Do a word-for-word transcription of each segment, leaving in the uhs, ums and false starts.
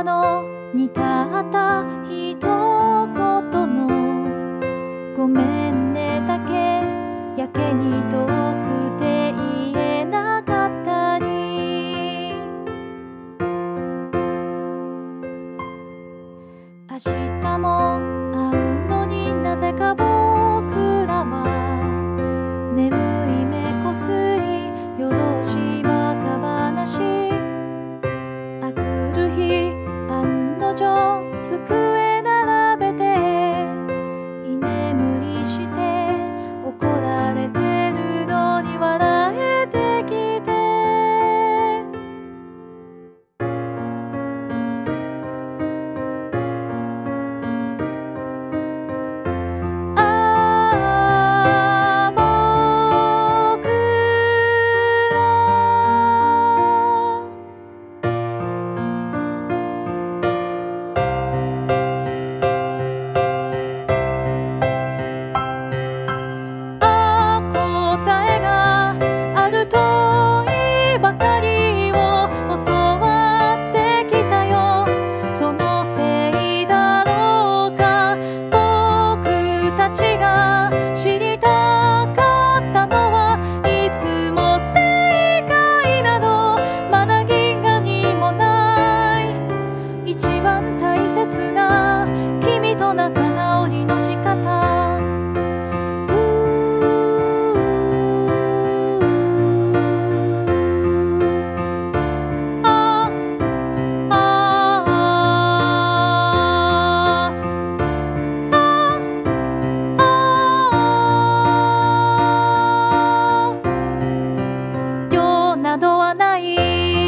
のにたった一言のごめんねだけやけに遠くて言えなかったり、明日も会うのになぜか僕らは眠い目こすり夜通しバカ話、あくる日案の定机並べて居眠りして怒られてるのに笑えてきて、ああ僕などはない。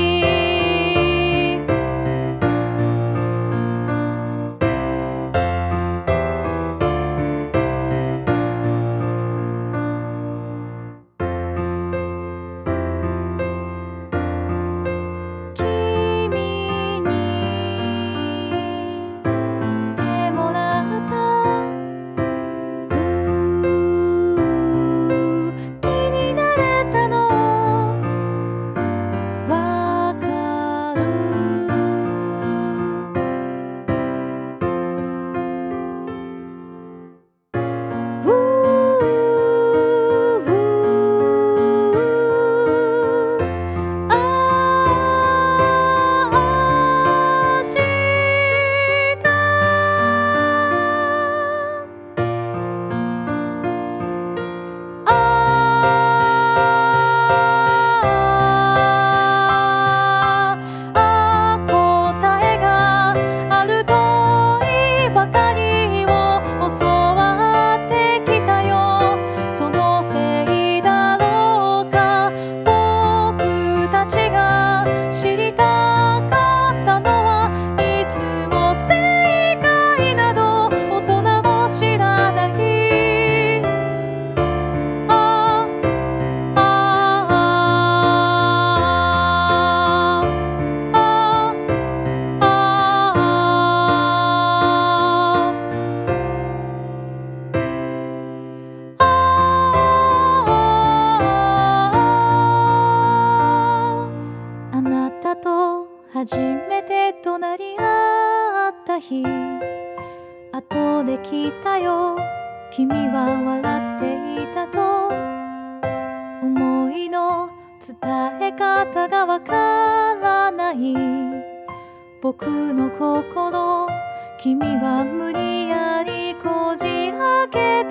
君に手もらったうー気になれたの初めて隣り合った日、後で聞いたよ、君は笑っていたと。思いの伝え方がわからない僕の心、君は無理やりこじ開け